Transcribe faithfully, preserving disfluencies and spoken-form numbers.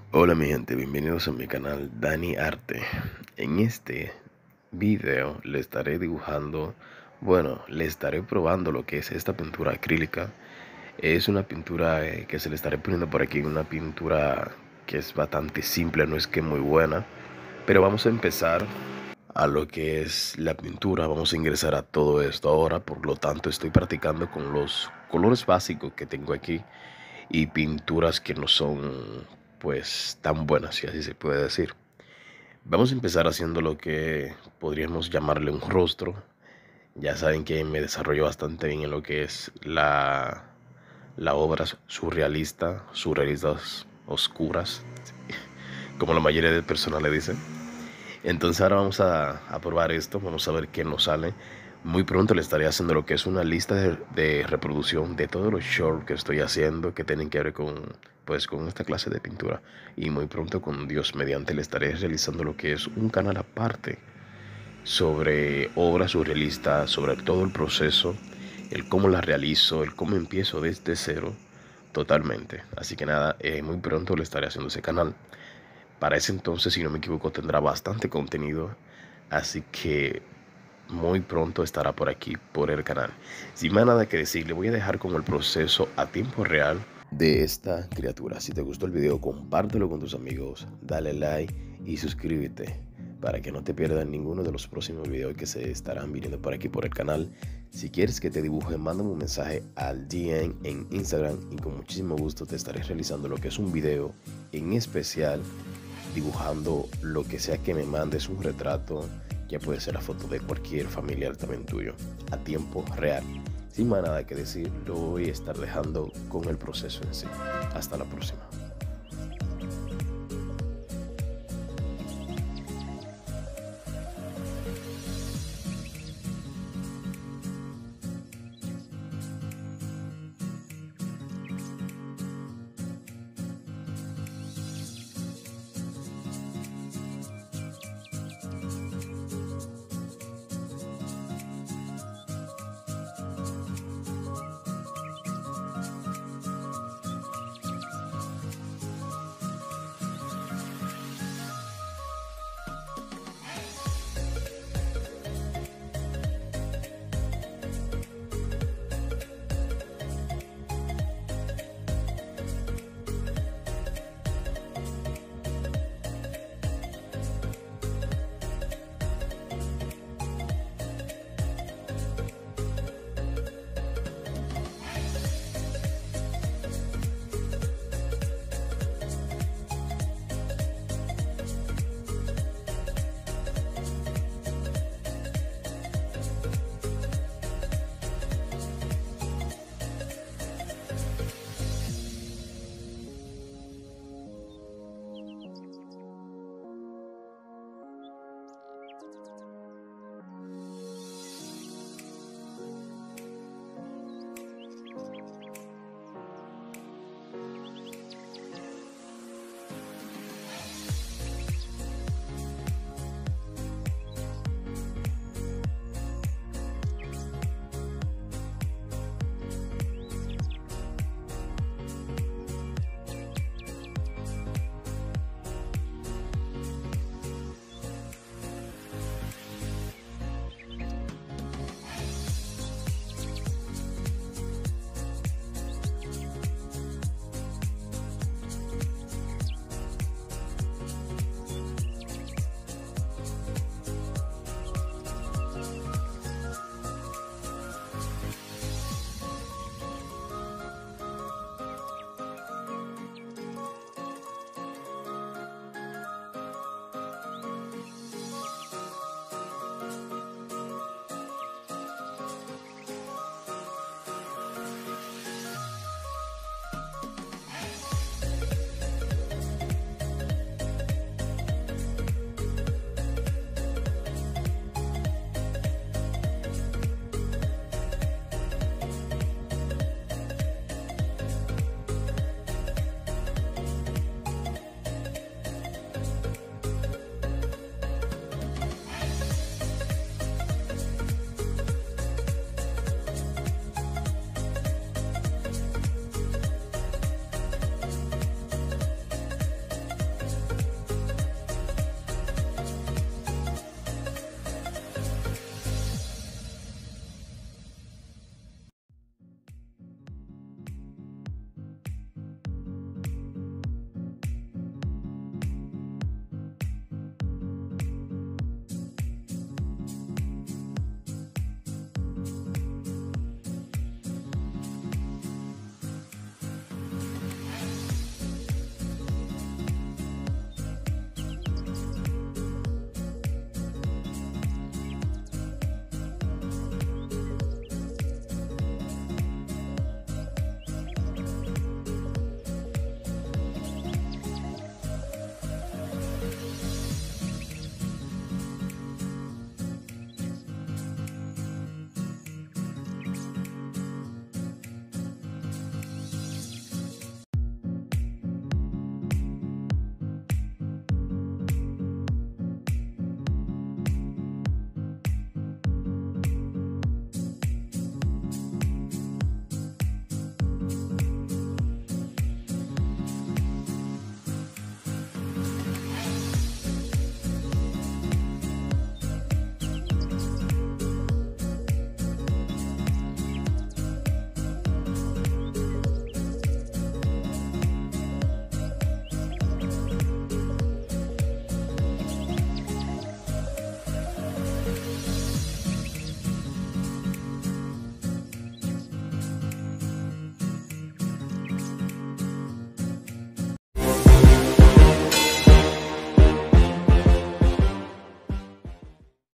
Hola mi gente, bienvenidos a mi canal Dani Arte. En este video le estaré dibujando, bueno, le estaré probando lo que es esta pintura acrílica. Es una pintura eh, que se le estaré poniendo por aquí, una pintura que es bastante simple, no es que muy buena. Pero vamos a empezar a lo que es la pintura, vamos a ingresar a todo esto ahora, por lo tanto estoy practicando con los colores básicos que tengo aquí y pinturas que no son pues tan buenas, si así se puede decir. Vamos a empezar haciendo lo que podríamos llamarle un rostro. Ya saben que me desarrollo bastante bien en lo que es la, la obra surrealista, surrealistas oscuras, como la mayoría de personas le dicen. Entonces ahora vamos a, a probar esto, vamos a ver qué nos sale. Muy pronto le estaré haciendo lo que es una lista de, de reproducción de todos los shorts que estoy haciendo que tienen que ver con, pues, con esta clase de pintura. Y muy pronto, con Dios mediante, le estaré realizando lo que es un canal aparte sobre obras surrealistas, sobre todo el proceso, el cómo la realizo, el cómo empiezo desde cero totalmente. Así que nada, eh, muy pronto le estaré haciendo ese canal. Para ese entonces, si no me equivoco, tendrá bastante contenido. Así que muy pronto estará por aquí, por el canal. Sin más nada que decir, le voy a dejar con el proceso a tiempo real de esta criatura. Si te gustó el video, compártelo con tus amigos, dale like y suscríbete para que no te pierdas ninguno de los próximos videos que se estarán viniendo por aquí por el canal. Si quieres que te dibuje, mándame un mensaje al D M en Instagram y con muchísimo gusto te estaré realizando lo que es un video en especial dibujando lo que sea que me mandes, un retrato, ya puede ser la foto de cualquier familiar también tuyo, a tiempo real. Sin más nada que decir, lo voy a estar dejando con el proceso en sí. Hasta la próxima.